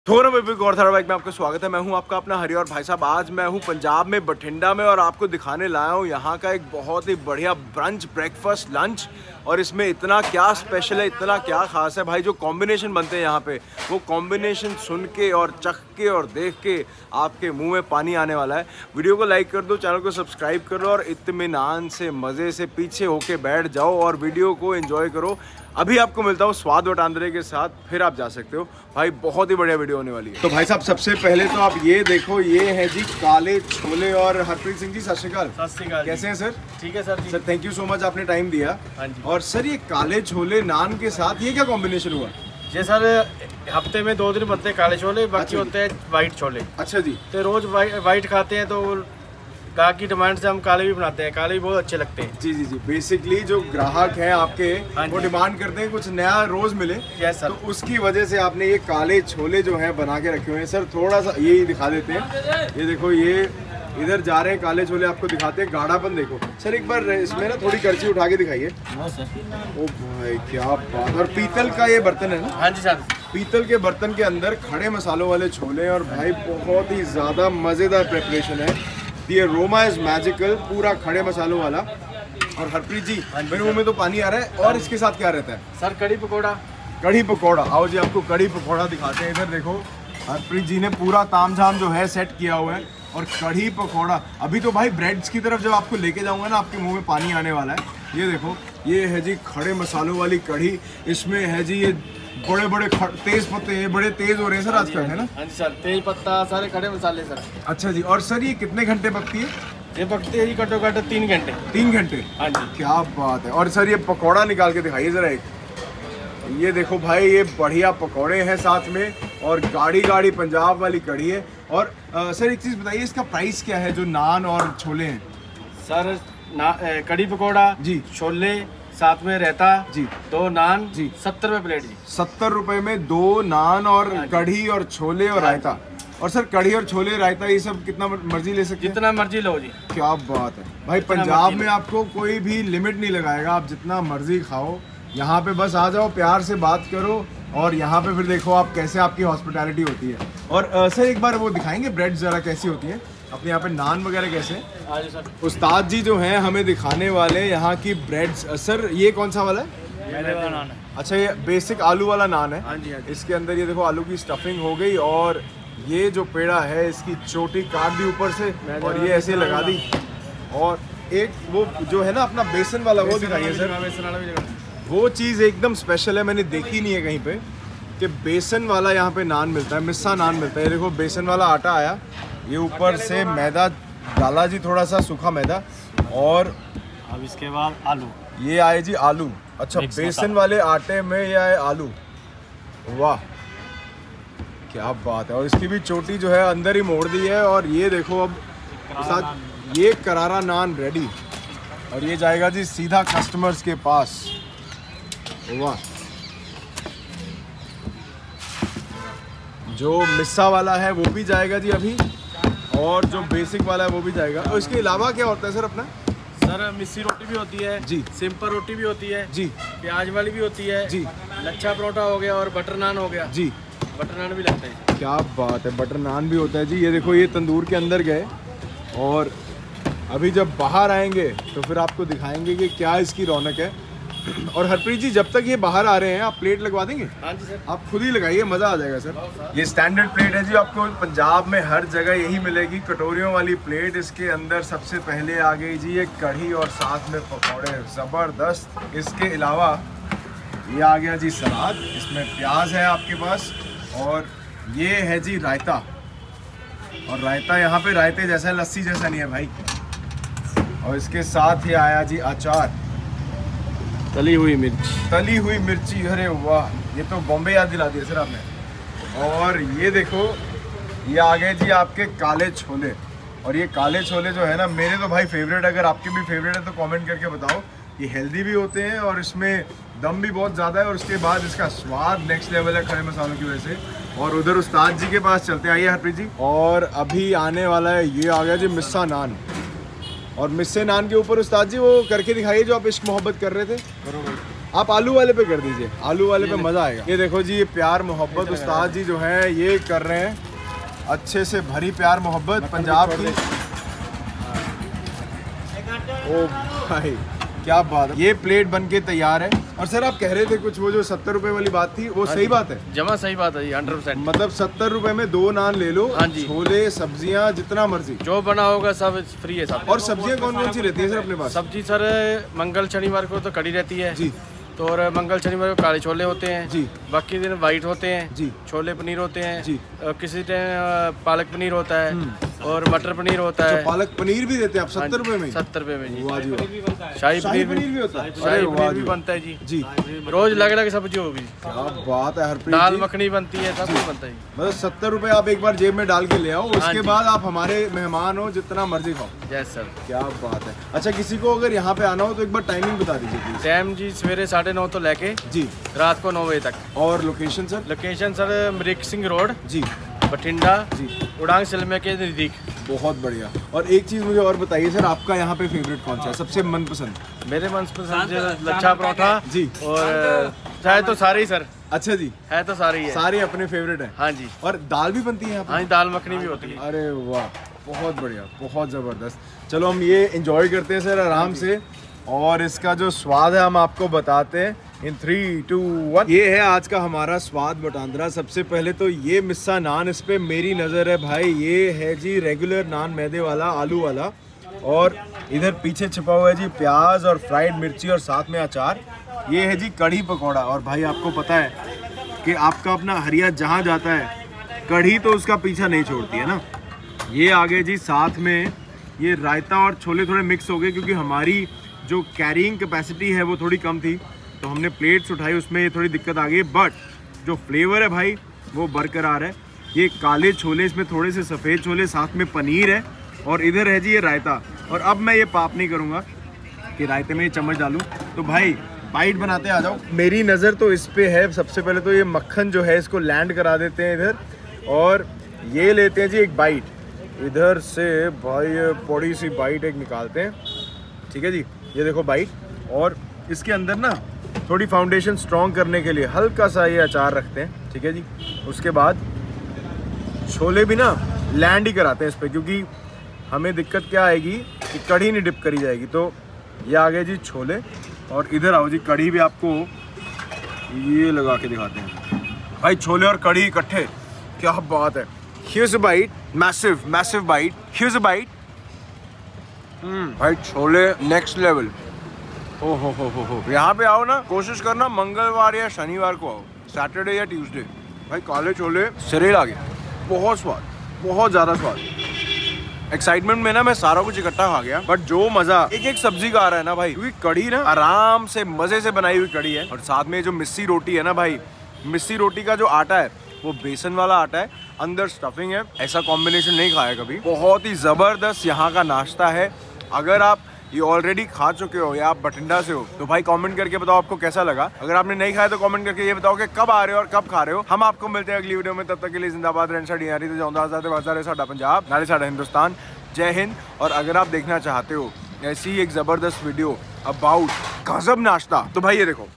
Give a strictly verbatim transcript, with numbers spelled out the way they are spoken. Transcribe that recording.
थोड़ा बिग और धारावाहिक में आपका स्वागत है। मैं हूं आपका अपना हरि और भाई साहब आज मैं हूं पंजाब में बठिंडा में और आपको दिखाने लाया हूं यहां का एक बहुत ही बढ़िया ब्रंच ब्रेकफास्ट लंच। और इसमें इतना क्या स्पेशल है, इतना क्या खास है भाई। जो कॉम्बिनेशन बनते हैं यहाँ पे वो कॉम्बिनेशन सुन के और चख के और देख के आपके मुंह में पानी आने वाला है। वीडियो को लाइक कर दो, चैनल को सब्सक्राइब कर लो और इत्मीनान से मज़े से पीछे होके बैठ जाओ और वीडियो को एंजॉय करो। अभी आपको मिलता हूँ स्वाद वटांदरे के साथ, फिर आप जा सकते हो भाई। बहुत ही बढ़िया वीडियो होने वाली है। तो भाई साहब सबसे पहले तो आप ये देखो, ये है जी काले छोले। और हरप्रीत सिंह जी सत श्री अकाल। सत श्री अकाल। कैसे हैं सर? ठीक है sir. Sir thank you so much, आपने टाइम दिया। हाँ जी। और सर ये काले छोले नान के साथ ये क्या कॉम्बिनेशन हुआ? ये सर हफ्ते में दो दिन बनते हैं काले छोले, बाकी अच्छा होते हैं वाइट छोले। अच्छा जी। तो रोज वाइट खाते हैं तो ग्राहक की डिमांड से हम काले भी बनाते हैं। काले भी बहुत अच्छे लगते हैं। जी जी जी। बेसिकली जो ग्राहक हैं आपके हाँ वो डिमांड करते हैं कुछ नया रोज मिले। Yes sir. तो उसकी वजह से आपने ये काले छोले जो हैं बना के रखे हुए हैं। सर थोड़ा सा ये ही दिखा देते हैं। ये देखो, ये इधर जा रहे हैं काले छोले, आपको दिखाते हैं। गाढ़ापन देखो सर, एक बार इसमें ना थोड़ी करछी उठा के दिखाइए। हाँ सर। ओ भाई क्या बात। और पीतल का ये बर्तन है ना? हाँ जी सर। पीतल के बर्तन के अंदर खड़े मसालों वाले छोले और भाई बहुत ही ज़्यादा मज़ेदार प्रेपरेशन है। ये रोमा इज मैजिकल, पूरा खड़े मसालों वाला। और हरप्रीत जी मेरे मुंह में तो पानी आ रहा है। और इसके साथ क्या रहता है? सर कड़ी पकौड़ा। कड़ी पकौड़ा। आओ जी आपको कड़ी पकौड़ा दिखाते हैं। इधर देखो हरप्रीत जी ने पूरा तामझाम जो है सेट किया हुआ है। और कढ़ी पकौड़ा अभी तो भाई ब्रेड्स की तरफ जब आपको लेके जाऊंगा ना आपके मुंह में पानी आने वाला है। ये देखो, ये है जी खड़े मसालों वाली कढ़ी। इसमें है जी ये बड़े बड़े तेज पत्ते, ये बड़े तेज हो रहे हैं सर आजकल, है ना? हाँ जी सर, तेज पत्ता सारे खड़े मसाले सर। अच्छा जी। और सर ये कितने घंटे पकती है? ये पकती है जी घंटो घंटे तीन घंटे। तीन घंटे? हाँ जी। क्या बात है। और सर ये पकौड़ा निकाल के दिखाइए जरा एक। ये देखो भाई, ये बढ़िया पकौड़े हैं साथ में और गाढ़ी गाढ़ी पंजाब वाली कढ़ी है। और आ, सर एक चीज़ बताइए, इसका प्राइस क्या है जो नान और छोले हैं? सर ना कढ़ी पकौड़ा जी, छोले साथ में रहता जी, दो नान जी, सत्तर रुपये प्लेट जी। सत्तर रुपए में दो नान और कढ़ी और छोले और रायता। और सर कढ़ी और छोले रायता ये सब कितना मर्जी ले सकते हैं? जितना मर्जी लो जी। क्या बात है भाई। पंजाब में आपको कोई भी लिमिट नहीं लगाएगा, आप जितना मर्जी खाओ। यहाँ पे बस आ जाओ, प्यार से बात करो और यहाँ पे फिर देखो आप कैसे आपकी हॉस्पिटैलिटी होती है। और आ, सर एक बार वो दिखाएंगे ब्रेड ज़रा कैसी होती है अपने यहाँ पे, नान वगैरह कैसे? हाँ जी सर। उस्ताद जी जो हैं हमें दिखाने वाले यहाँ की ब्रेड्स। सर ये कौन सा वाला है? मैदे वाला नान है। अच्छा, ये बेसिक आलू वाला नान है। हाँ जी, हाँ जी। इसके अंदर ये देखो आलू की स्टफिंग हो गई और ये जो पेड़ा है इसकी चोटी काट दी ऊपर से और ये ऐसे लगा दी। और एक वो जो है ना अपना बेसन वाला, वो दिखाइए सर। बेसन वाला भी वो चीज़ एकदम स्पेशल है, मैंने देखी नहीं है कहीं पे कि बेसन वाला यहाँ पे नान मिलता है, मिस्सा नान मिलता है। ये देखो बेसन वाला आटा आया, ये ऊपर से मैदा डाला जी, थोड़ा सा सूखा मैदा। और अब इसके बाद आलू, ये आए जी आलू। अच्छा, बेसन वाले आटे में ये आए आलू। वाह क्या बात है। और इसकी भी चोटी जो है अंदर ही मोड़ दी है। और ये देखो अब साथ ये करारा नान रेडी और ये जाएगा जी सीधा कस्टमर्स के पास। वाह, जो मिस्सा वाला है वो भी जाएगा जी अभी और जो बेसिक वाला है वो भी जाएगा। और इसके अलावा क्या होता है सर अपना? सर मिस्सी रोटी भी होती है जी, सिंपल रोटी भी होती है जी, प्याज वाली भी होती है जी, लच्छा परोठा हो गया और बटर नान हो गया जी। बटर नान भी लगता है। क्या बात है, बटर नान भी होता है जी। ये देखो ये तंदूर के अंदर गए और अभी जब बाहर आएंगे तो फिर आपको दिखाएंगे कि क्या इसकी रौनक है। और हरप्रीत जी जब तक ये बाहर आ रहे हैं आप प्लेट लगवा देंगे? हाँ जी सर। आप खुद ही लगाइए, मज़ा आ जाएगा सर। ये स्टैंडर्ड प्लेट है जी, आपको पंजाब में हर जगह यही मिलेगी, कटोरियों वाली प्लेट। इसके अंदर सबसे पहले आ गई जी ये कढ़ी और साथ में पकौड़े, ज़बरदस्त। इसके अलावा ये आ गया जी सलाद, इसमें प्याज है आपके पास। और ये है जी रायता, और रायता यहाँ पे रायते जैसा है, लस्सी जैसा नहीं है भाई। और इसके साथ ही आया जी अचार, तली हुई मिर्च, तली हुई मिर्ची। अरे वाह, ये तो बॉम्बे याद दिला दिया सर आपने। और ये देखो ये आ गए जी आपके काले छोले। और ये काले छोले जो है ना मेरे तो भाई फेवरेट, अगर आपके भी फेवरेट है तो कमेंट करके बताओ। ये हेल्दी भी होते हैं और इसमें दम भी बहुत ज़्यादा है और उसके बाद इसका स्वाद नेक्स्ट लेवल है खड़े मसालों की वजह से। और उधर उस्ताद जी के पास चलते हैं, आइए हरप्रीत जी। और अभी आने वाला है, ये आ गया जी मिस्सा नान। और मिस्से नान के ऊपर उस्ताद जी वो करके दिखाइए जो आप इश्क मोहब्बत कर रहे थे। करो भाई। आप आलू वाले पे कर दीजिए, आलू वाले पे मज़ा आएगा। ये देखो जी, ये प्यार मोहब्बत उस्ताद जी जो है ये कर रहे हैं, अच्छे से भरी प्यार मोहब्बत पंजाब की। ओ भाई क्या बात है, ये प्लेट बन के तैयार है। और सर आप कह रहे थे कुछ, वो जो सत्तर रुपए वाली बात थी वो सही बात है? जमा सही बात है जी, हंड्रेड परसेंट। मतलब सत्तर रुपए में दो नान ले लो, हाँ जी, छोले सब्जियां जितना मर्जी जो बना होगा सब फ्री है सब। और सब्जियां कौन कौन सी रहती है सर अपने पास? सब्जी सर मंगल शनिवार को तो कड़ी रहती है जी, तो और मंगल शनिवार को काले छोले होते हैं जी, बाकी दिन वाइट होते हैं जी, छोले पनीर होते हैं जी, और किसी टाइम पालक पनीर होता है और मटर पनीर होता है। पालक पनीर भी देते हैं आप सत्तर रुपए में? सत्तर रुपए में जी। वाह जी वाह। शाही शाही पनीर पनीर भी होता है? शाही पनीर भी बनता है जी जी, रोज अलग अलग सब्जी होगी। क्या बात है हरप्रीत दाल जी। मखनी बनती है, सब कुछ बनता है। मतलब सत्तर रुपए आप एक बार जेब में डाल के ले आओ, उसके बाद आप हमारे मेहमान हो, जितना मर्जी खाओ। Yes sir. क्या बात है। अच्छा किसी को अगर यहाँ पे आना हो तो एक बार टाइमिंग बता दीजिए प्लीज। टाइम जी सवेरे साढ़े नौ तो लेके जी रात को नौ बजे तक। और लोकेशन सर? लोकेशन सर मरीक सिंह रोड जी, बठिंडा जी, उड़ांग सिलमे के नज़दीक। बहुत बढ़िया। और एक चीज़ मुझे और बताइए सर, आपका यहाँ पे फेवरेट कौन सा है, सबसे मनपसंद? मेरे मनपसंद लच्छा परोठा जी, और चाहे तो सारे ही सर। अच्छा जी, है तो सारे ही है, सारे अपने फेवरेट हैं। हाँ जी। और दाल भी बनती है यहाँ पे? हाँ जी, दाल मखनी भी होती है। अरे वाह, बहुत बढ़िया, बहुत ज़बरदस्त। चलो हम ये इंजॉय करते हैं सर आराम से, और इसका जो स्वाद है हम आपको बताते हैं इन थ्री टू वन। ये है आज का हमारा स्वाद बटांदरा। सबसे पहले तो ये मिस्सा नान, इस पे मेरी नज़र है भाई। ये है जी रेगुलर नान, मैदे वाला, आलू वाला, और इधर पीछे छिपा हुआ है जी प्याज और फ्राइड मिर्ची और साथ में अचार। ये है जी कढ़ी पकौड़ा। और भाई आपको पता है कि आपका अपना हरिया जहाँ जाता है कढ़ी तो उसका पीछा नहीं छोड़ती है ना। ये आगे जी साथ में ये रायता और छोले थोड़े मिक्स हो गए, क्योंकि हमारी जो कैरिंग कैपेसिटी है वो थोड़ी कम थी, तो हमने प्लेट्स उठाई, उसमें ये थोड़ी दिक्कत आ गई, बट जो फ्लेवर है भाई वो बरकरार है। ये काले छोले, इसमें थोड़े से सफ़ेद छोले, साथ में पनीर है, और इधर है जी ये रायता। और अब मैं ये पाप नहीं करूँगा कि रायते में ये चम्मच डालूँ, तो भाई बाइट बनाते आ जाओ। मेरी नज़र तो इस पे है। सबसे पहले तो ये मक्खन जो है इसको लैंड करा देते हैं इधर, और ये लेते हैं जी एक बाइट इधर से। भाई बड़ी सी बाइट एक निकालते हैं, ठीक है जी। ये देखो बाइट, और इसके अंदर ना थोड़ी फाउंडेशन स्ट्रॉन्ग करने के लिए हल्का सा ये अचार रखते हैं, ठीक है जी। उसके बाद छोले भी ना लैंड ही कराते हैं इस पर, क्योंकि हमें दिक्कत क्या आएगी कि कढ़ी नहीं डिप करी जाएगी। तो ये आ गए जी छोले, और इधर आओ जी कढ़ी भी आपको ये लगा के दिखाते हैं। भाई छोले और कढ़ी इकट्ठे, क्या बात है। Here's a bite, massive, massive bite. Here's a bite. हम्म, भाई छोले नेक्स्ट लेवल। ओ हो हो हो हो। यहाँ पे आओ ना, कोशिश करना मंगलवार या शनिवार को आओ, सैटरडे या ट्यूसडे। भाई काले छोले सिरे लागे, बहुत स्वाद, बहुत ज़्यादा स्वाद। एक्साइटमेंट में ना मैं सारा कुछ इकट्ठा खा गया, बट जो मज़ा एक एक सब्जी का आ रहा है ना भाई, क्योंकि कढ़ी ना आराम से मज़े से बनाई हुई कढ़ी है। और साथ में जो मिस्सी रोटी है ना भाई, मिस्सी रोटी का जो आटा है वो बेसन वाला आटा है, अंदर स्टफिंग है। ऐसा कॉम्बिनेशन नहीं खाया कभी। बहुत ही ज़बरदस्त यहाँ का नाश्ता है। अगर आप ये ऑलरेडी खा चुके हो या आप बठिंडा से हो तो भाई कमेंट करके बताओ आपको कैसा लगा। अगर आपने नहीं खाया तो कमेंट करके ये बताओ कि कब आ रहे हो और कब खा रहे हो। हम आपको मिलते हैं अगली वीडियो में, तब तक के लिए जिंदाबाद रहना यारी तो जाऊंदा आजाद साडा पंजाब नाले साडा हिंदुस्तान। जय हिंद। और अगर आप देखना चाहते हो ऐसी एक ज़बरदस्त वीडियो अबाउट गजब नाश्ता तो भाई ये देखो।